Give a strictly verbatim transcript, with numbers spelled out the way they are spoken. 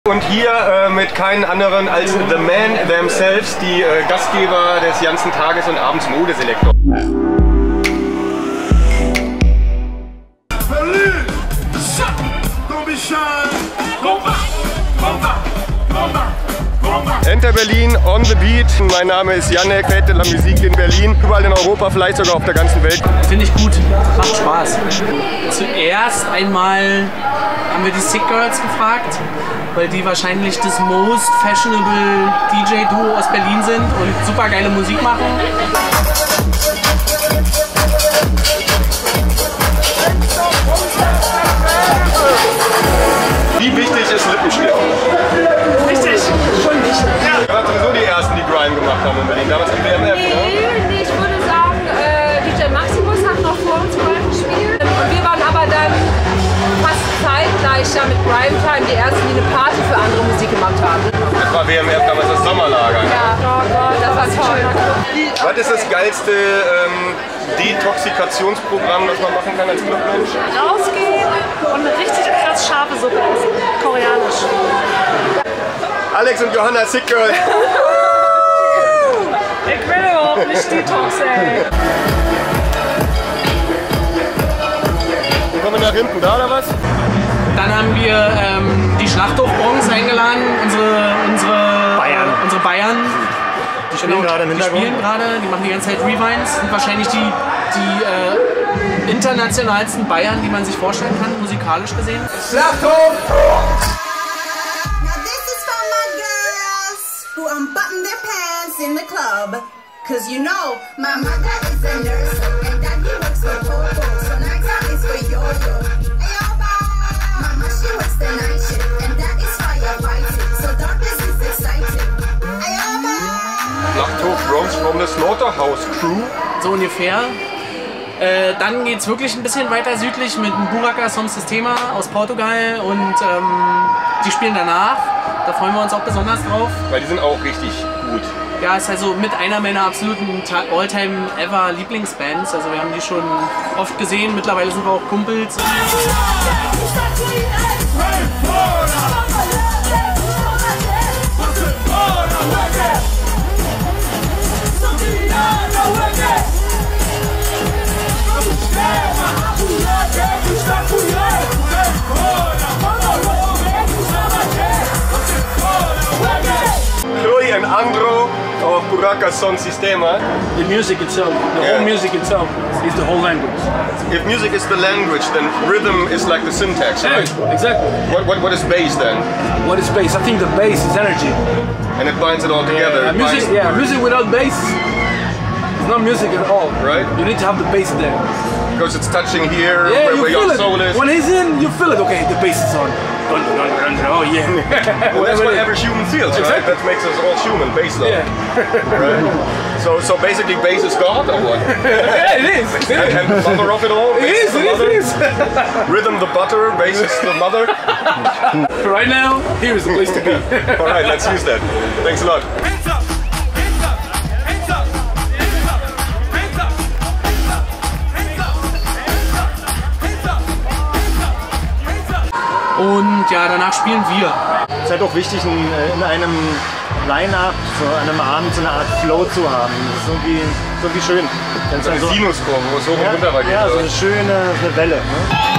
Und hier äh, mit keinen anderen als The Man themselves, die äh, Gastgeber des ganzen Tages und abends Modeselektor. Enter Berlin on the beat. Mein Name ist Janek, Fête de la Musique in Berlin. Überall in Europa, vielleicht sogar auf der ganzen Welt. Finde ich gut, macht Spaß. Zuerst einmal haben wir die Sick Girls gefragt, weil die wahrscheinlich das most fashionable D J-Duo aus Berlin sind und super geile Musik machen. Wie wichtig ist Lippenstift? Richtig, schon nicht. Ja. Ihr wart sowieso die Ersten, die Grime gemacht haben in Berlin. Damals im B M F, Nee, ne? nee, ich würde sagen, äh, D J Maximus hat noch vor uns Grime gespielt. Und wir waren aber dann fast zeitgleich da mit Grime Time die Ersten, die eine Party für andere Musik gemacht haben. Das war B M F, damals das Sommerlager. Ne? Ja, das war toll. Was ist das geilste ähm, Detoxikationsprogramm, das man machen kann als Clubmensch? Rausgehen und eine richtig krass scharfe Suppe essen. Koreanisch. Alex und Johanna, Sick Girl. Ich will überhaupt nicht Detox, ey. Kommen wir nach hinten, da oder was? Dann haben wir ähm, die Schlachthofbronx eingeladen, unsere, unsere Bayern. Äh, unsere Bayern. Die spielen gerade im Die Hintergrund. spielen gerade, die machen die ganze Zeit Rewinds, sind wahrscheinlich die, die äh, internationalsten Bayern, die man sich vorstellen kann, musikalisch gesehen. Schlachthof! Now this is for my girls who unbutton their pants in the club. Cause you know, my mother is a nurse and daddy works for Popo. So nighttime is for yo-yo. Ayoba! Mama, she works the night shift and that is firefighting. So darkness is exciting. Ayoba! Schlachthof Bronx from the Slaughterhouse Crew. So ungefähr. Äh, dann geht es wirklich ein bisschen weiter südlich mit dem Buraka Som Sistema aus Portugal und ähm, die spielen danach. Da freuen wir uns auch besonders drauf. Weil die sind auch richtig gut. Ja, ist also mit einer meiner absoluten All-Time-Ever Lieblingsbands. Also wir haben die schon oft gesehen, mittlerweile sind wir auch Kumpels. Chloe and Andro of Buraka Son Sistema. The music itself, the Yeah. whole music itself is the whole language. If music is the language, then rhythm is like the syntax, right? Yeah, exactly. What, what, what is bass then? What is bass? I think the bass is energy. And it binds it all together. Uh, It music, binds- yeah, music without bass is not music at all. Right. You need to have the bass there. Because it's touching here, Yeah, where, you where feel your it. soul is. When he's in, you feel it. Okay, the bass is on. Dun, dun, dun, dun, dun. Oh yeah. Well, that's Whatever what it is. every human feels, right? Exactly. That makes us all human, bass love. Yeah. Right? So, so basically bass is God or what? Yeah, it is. It And, is. and the mother of it all? It Bass is, the it is, mother? it is. Rhythm the butter, bass is the mother. Right now, here is the place to be. Alright, let's use that. Thanks a lot. Hands up, hands up, hands up, hands up, hands up, hands up, hands up, hands up, hands up. Und ja, danach spielen wir. Es ist halt auch wichtig, in, in einem Line-Up, so an einem Abend so eine Art Flow zu haben. Das ist irgendwie, ist irgendwie schön. Wenn's So dann eine so, Sinuskurve, wo es hoch und runter ja, geht. ja, so oder? eine schöne so eine Welle. Ne?